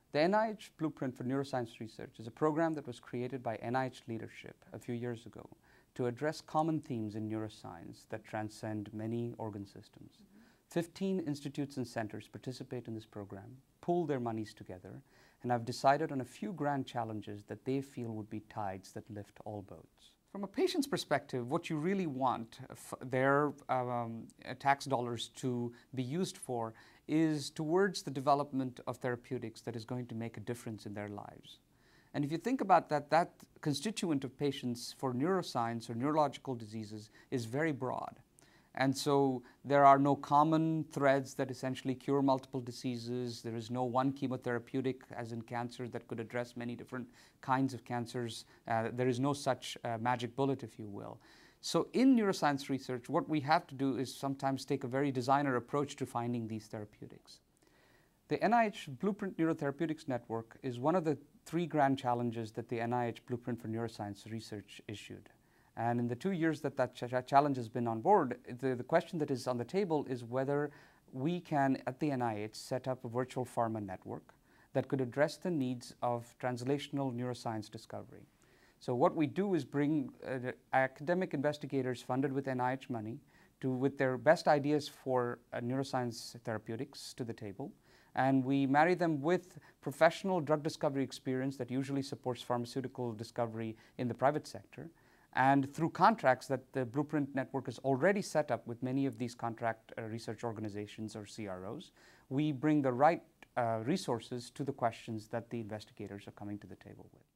The NIH Blueprint for Neuroscience Research is a program that was created by NIH leadership a few years ago to address common themes in neuroscience that transcend many organ systems. 15 institutes and centers participate in this program, pool their monies together, and have decided on a few grand challenges that they feel would be tides that lift all boats. From a patient's perspective, what you really want their tax dollars to be used for is towards the development of therapeutics that is going to make a difference in their lives. And if you think about that, that constituent of patients for neuroscience or neurological diseases is very broad. And so there are no common threads that essentially cure multiple diseases. There is no one chemotherapeutic, as in cancer, that could address many different kinds of cancers. There is no such magic bullet, if you will. So in neuroscience research, what we have to do is sometimes take a very designer approach to finding these therapeutics. The NIH Blueprint Neurotherapeutics Network is one of the 3 grand challenges that the NIH Blueprint for Neuroscience Research issued. And in the 2 years that challenge has been on board, the question that is on the table is whether we can, at the NIH, set up a virtual pharma network that could address the needs of translational neuroscience discovery. So what we do is bring academic investigators funded with NIH money with their best ideas for neuroscience therapeutics to the table. And we marry them with professional drug discovery experience that usually supports pharmaceutical discovery in the private sector. And through contracts that the Blueprint Network is already set up with many of these contract research organizations or CROs, we bring the right resources to the questions that the investigators are coming to the table with.